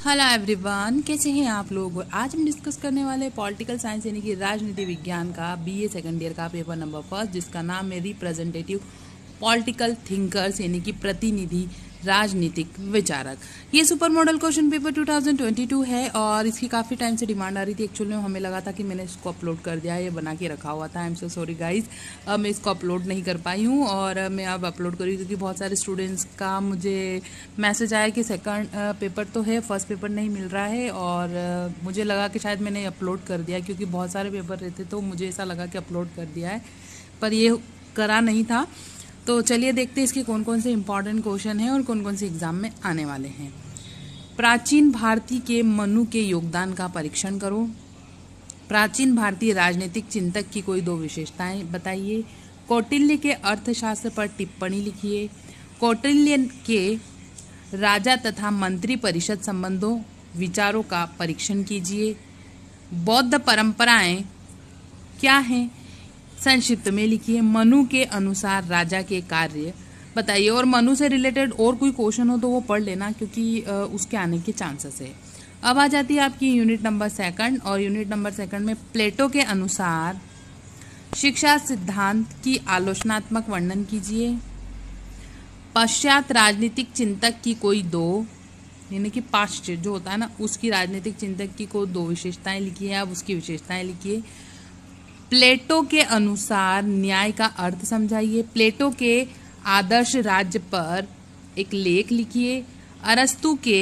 Hello everyone, कैसे हैं आप लोग। आज हम डिस्कस करने वाले पॉलिटिकल साइंस यानी कि राजनीति विज्ञान का बीए सेकंड ईयर का पेपर नंबर फर्स्ट, जिसका नाम है रिप्रेजेंटेटिव पॉलिटिकल थिंकर्स यानी कि प्रतिनिधि राजनीतिक विचारक। ये सुपर मॉडल क्वेश्चन पेपर 2022 है और इसकी काफ़ी टाइम से डिमांड आ रही थी। एक्चुअली में हमें लगा था कि मैंने इसको अपलोड कर दिया है, ये बना के रखा हुआ था। I am so sorry guys, मैं इसको अपलोड नहीं कर पाई हूँ और मैं अब अपलोड करी क्योंकि बहुत सारे स्टूडेंट्स का मुझे मैसेज आया कि सेकंड पेपर तो है, फर्स्ट पेपर नहीं मिल रहा है। और मुझे लगा कि शायद मैंने अपलोड कर दिया क्योंकि बहुत सारे पेपर रहते तो मुझे ऐसा लगा कि अपलोड कर दिया है, पर ये करा नहीं था। तो चलिए देखते हैं इसके कौन कौन से इंपॉर्टेंट क्वेश्चन हैं और कौन कौन से एग्जाम में आने वाले हैं। प्राचीन भारतीय के मनु के योगदान का परीक्षण करो। प्राचीन भारतीय राजनीतिक चिंतक की कोई दो विशेषताएं बताइए। कौटिल्य के अर्थशास्त्र पर टिप्पणी लिखिए। कौटिल्य के राजा तथा मंत्री परिषद संबंधों विचारों का परीक्षण कीजिए। बौद्ध परंपराएं क्या हैं, संक्षिप्त में लिखिए। मनु के अनुसार राजा के कार्य बताइए। और मनु से रिलेटेड और कोई क्वेश्चन हो तो वो पढ़ लेना क्योंकि उसके आने के चांसेस है। अब आ जाती है आपकी यूनिट नंबर सेकंड, और यूनिट नंबर सेकंड में प्लेटो के अनुसार शिक्षा सिद्धांत की आलोचनात्मक वर्णन कीजिए। पश्चात राजनीतिक चिंतक की कोई दो, यानी कि पाश्चात्य जो होता है ना, उसकी राजनीतिक चिंतक की कोई दो विशेषताएं लिखिए। अब उसकी विशेषताएं लिखिए। प्लेटो के अनुसार न्याय का अर्थ समझाइए। प्लेटो के आदर्श राज्य पर एक लेख लिखिए। अरस्तु के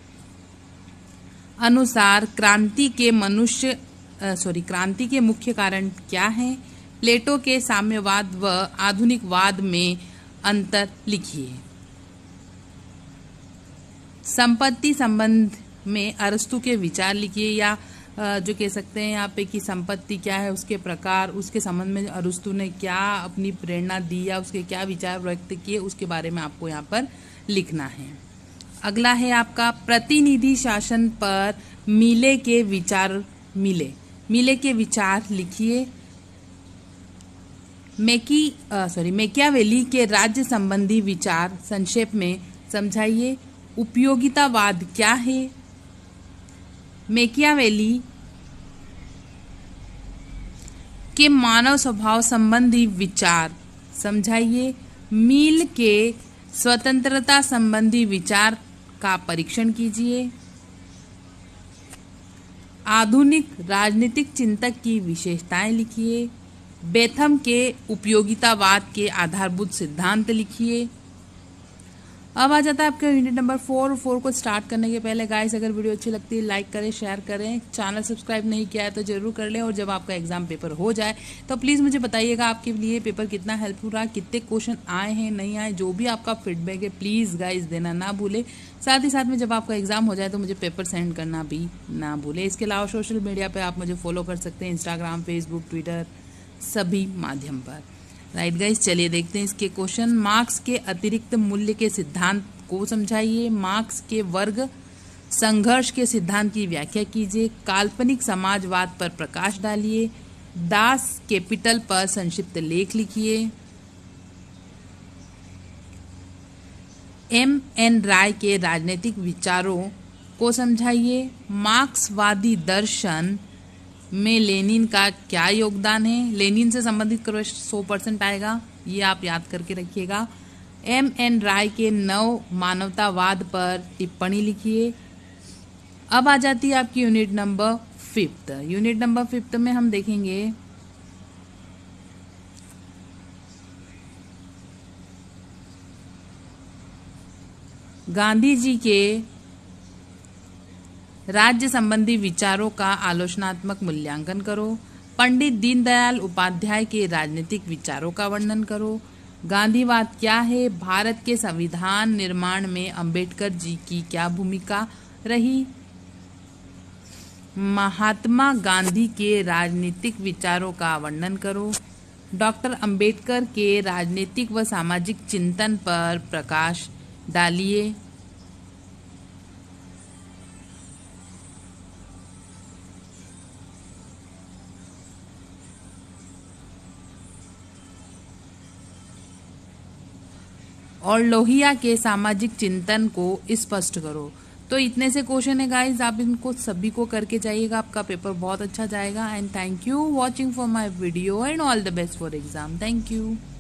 अनुसार क्रांति के मुख्य कारण क्या है। प्लेटो के साम्यवाद व आधुनिकवाद में अंतर लिखिए। संपत्ति संबंध में अरस्तु के विचार लिखिए, या जो कह सकते हैं यहाँ पे कि संपत्ति क्या है, उसके प्रकार, उसके संबंध में अरस्तु ने क्या अपनी प्रेरणा दी या उसके क्या विचार व्यक्त किए, उसके बारे में आपको यहाँ पर लिखना है। अगला है आपका प्रतिनिधि शासन पर मिले के विचार लिखिए। मैकियावेली के राज्य संबंधी विचार संक्षेप में समझाइए। उपयोगितावाद क्या है। मैकियावेली के मानव स्वभाव संबंधी विचार समझाइए। मील के स्वतंत्रता संबंधी विचार का परीक्षण कीजिए। आधुनिक राजनीतिक चिंतक की विशेषताएं लिखिए। बेथम के उपयोगितावाद के आधारभूत सिद्धांत लिखिए। अब आ जाता है आपका यूनिट नंबर 4 को स्टार्ट करने के पहले गाइस, अगर वीडियो अच्छी लगती है लाइक करें, शेयर करें, चैनल सब्सक्राइब नहीं किया है तो जरूर कर लें। और जब आपका एग्जाम पेपर हो जाए तो प्लीज़ मुझे बताइएगा आपके लिए पेपर कितना हेल्पफुल रहा, कितने क्वेश्चन आए हैं, नहीं आए, जो भी आपका फीडबैक है प्लीज़ गाइस देना ना भूले। साथ ही साथ में जब आपका एग्जाम हो जाए तो मुझे पेपर सेंड करना भी ना भूले। इसके अलावा सोशल मीडिया पर आप मुझे फॉलो कर सकते हैं, इंस्टाग्राम, फेसबुक, ट्विटर, सभी माध्यम पर। राइट गाइस, चलिए देखते हैं इसके क्वेश्चन। मार्क्स के अतिरिक्त मूल्य के सिद्धांत को समझाइए। मार्क्स के वर्ग संघर्ष के सिद्धांत की व्याख्या कीजिए। काल्पनिक समाजवाद पर प्रकाश डालिए। दास कैपिटल पर संक्षिप्त लेख लिखिए। M.N. राय के राजनीतिक विचारों को समझाइए। मार्क्सवादी दर्शन में लेनिन का क्या योगदान है। लेनिन से संबंधित क्वेश्चन 100% आएगा, ये आप याद करके रखिएगा। M.N. राय के नव मानवतावाद पर टिप्पणी लिखिए। अब आ जाती है आपकी यूनिट नंबर 5। यूनिट नंबर 5 में हम देखेंगे गांधी जी के राज्य संबंधी विचारों का आलोचनात्मक मूल्यांकन करो। पंडित दीनदयाल उपाध्याय के राजनीतिक विचारों का वर्णन करो। गांधीवाद क्या है। भारत के संविधान निर्माण में अंबेडकर जी की क्या भूमिका रही। महात्मा गांधी के राजनीतिक विचारों का वर्णन करो। डॉक्टर अंबेडकर के राजनीतिक व सामाजिक चिंतन पर प्रकाश डालिए। और लोहिया के सामाजिक चिंतन को स्पष्ट करो। तो इतने से क्वेश्चन है गाइज, आप इनको सभी को करके जाइएगा, आपका पेपर बहुत अच्छा जाएगा। And thank you watching for my video and all the best for exam. Thank you.